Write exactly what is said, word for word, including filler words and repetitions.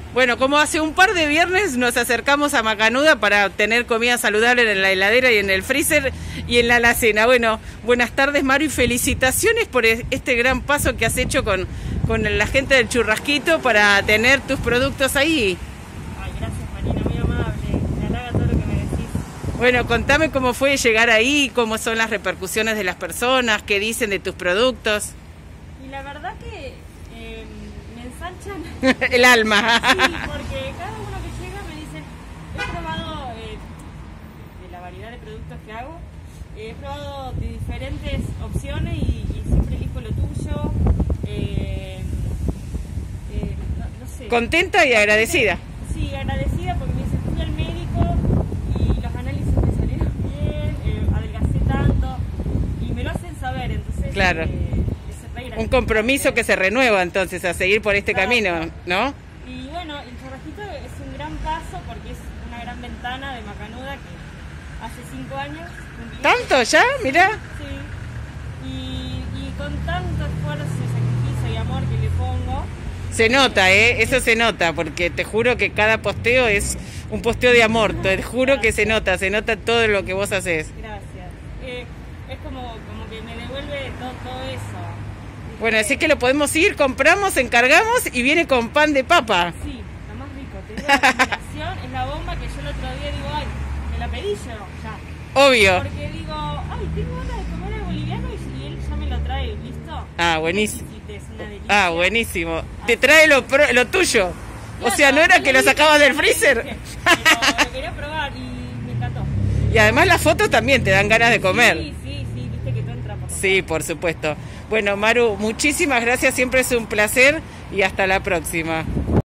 Bueno, como hace un par de viernes nos acercamos a Macanuda para obtener comida saludable en la heladera y en el freezer y en la alacena. Bueno, buenas tardes, Maru, y felicitaciones por este gran paso que has hecho con, con la gente del Churrasquito para tener tus productos ahí. Ay, gracias, Marina, muy amable. Me halaga todo lo que me decís. Bueno, contame cómo fue llegar ahí, cómo son las repercusiones de las personas, qué dicen de tus productos. Y la verdad que eh, me ensanchan el alma. Sí, porque cada uno que llega me dice, he probado eh, de la variedad de productos que hago, eh, he probado de diferentes opciones y, y siempre elijo lo tuyo. Eh, eh, no, no sé. ¿Contenta y agradecida? Sí, agradecida porque me dice, fui al médico y los análisis me salieron bien, eh, adelgacé tanto y me lo hacen saber, entonces... Claro. Eh, un compromiso que se renueva entonces a seguir por este claro. camino, ¿no? Y bueno, el Churrasquito es un gran paso porque es una gran ventana de Macanuda que hace cinco años cumplí. ¿Tanto ya? Mirá. Sí. Y, y con tanto esfuerzo y sacrificio y amor que le pongo. Se nota, ¿eh? Eso se nota, porque te juro que cada posteo es un posteo de amor. Te juro Gracias. que se nota, se nota todo lo que vos haces. Gracias. Eh, es como, como que me devuelve todo, todo eso. Bueno, así que lo podemos ir, compramos, encargamos y viene con pan de papa. Sí, lo más rico. Te digo, la combinación es la bomba que yo el otro día digo, ay, me la pedí yo, ya. Obvio. Porque digo, ay, tengo ganas de comer al boliviano y, y él ya me lo trae, ¿listo? Ah, buenísimo. Es una delicia. Ah, buenísimo. Te trae lo, pro, lo tuyo. Claro, o sea, ¿no era que lo sacabas del freezer? Dije, pero lo quería probar y me encantó. Y además las fotos también te dan ganas de comer. Sí, sí, sí, viste que tú entras por Sí, por supuesto. Bueno, Maru, muchísimas gracias, siempre es un placer y hasta la próxima.